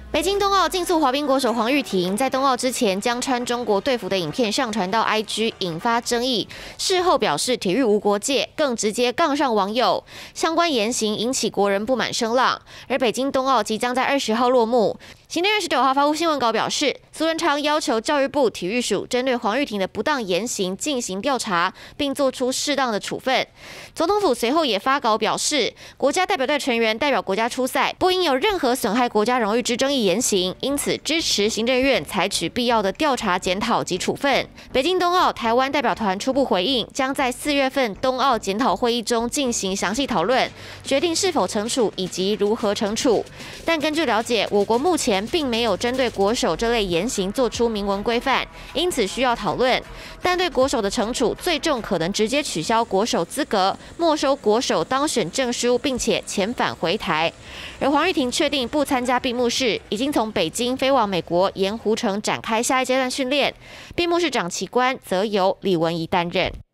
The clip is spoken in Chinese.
北京冬奥竞速滑冰国手黄玉婷在冬奥之前将穿中国队服的影片上传到 IG， 引发争议。事后表示体育无国界，更直接杠上网友，相关言行引起国人不满声浪。而北京冬奥即将在20号落幕。行政院19号发布新闻稿表示，苏贞昌要求教育部体育署针对黄玉婷的不当言行进行调查，并做出适当的处分。总统府随后也发稿表示，国家代表队成员代表国家出赛，不应有任何损害国家荣誉之争议言行，因此支持行政院采取必要的调查检讨及处分。北京冬奥台湾代表团初步回应，将在4月份冬奥检讨会议中进行详细讨论，决定是否惩处以及如何惩处。但根据了解，我国目前并没有针对国手这类言行做出明文规范，因此需要讨论。但对国手的惩处，最重可能直接取消国手资格，没收国手当选证书，并且遣返回台。而黄玉婷确定不参加闭幕式，已经从北京飞往美国盐湖城展开下一阶段训练。闭幕式长旗官则由李文怡担任。